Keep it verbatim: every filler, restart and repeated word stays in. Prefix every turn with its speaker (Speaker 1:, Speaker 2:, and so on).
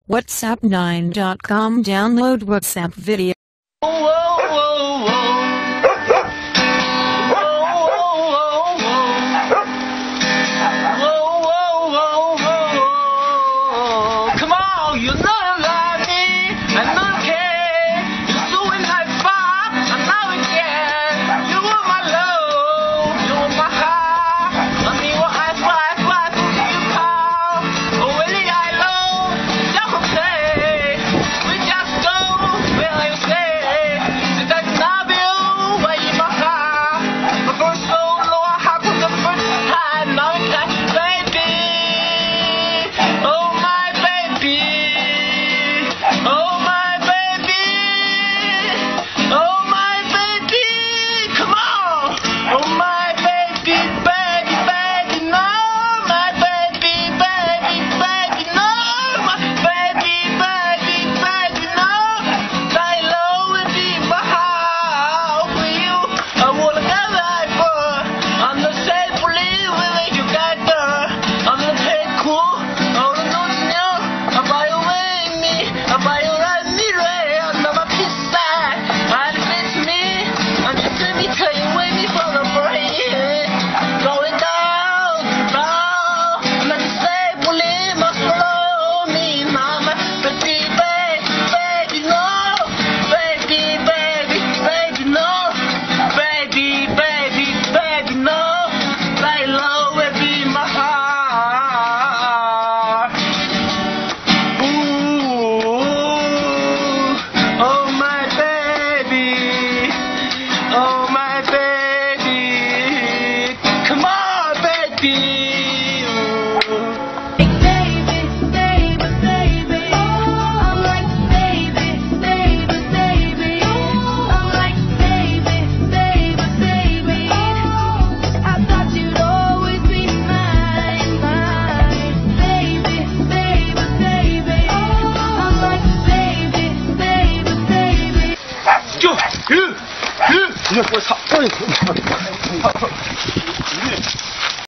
Speaker 1: WhatsApp nine dot com. Download WhatsApp video.
Speaker 2: Come on, you know you love me, I know you care. You're doing high five, I know you care. You want my love, you want my heart. I mean, what I fly, fly through you call. Oh, really, I love, just okay. We just go where you say. Since I love you, where you my heart. My first soul, I have for the first time. Now it's like, baby. Oh, my baby. Oh, my baby. Oh, my baby. Come on. Oh, my baby, baby, baby. No, my baby, baby, baby. No, my baby, baby, baby. No. Lie low and deep my heart for you. I wanna get right for. I'm the safely with you got there. I'm the take cool. Oh, no, no. I buy away me. I buy away me. I'm not my piece side. I admit to me. I'm just let me tell you wait me for the brain. Going down, down. I'm not disabling my follow me, mama. Baby, baby, baby, no. Baby, baby, baby, no. Baby, baby, baby, no. Lie low and be my heart. Ooh, oh my baby, oh my baby, come on, baby. Ooh.
Speaker 3: Baby, baby, baby, I'm like baby, baby, baby, I'm like baby, baby, baby. I thought you'd always be mine, mine. Baby, baby, baby, I'm like baby, baby, baby.
Speaker 2: 쭉, 유, 유.
Speaker 4: 이거 뭐 사, 어이, 사, 사, 사, 사,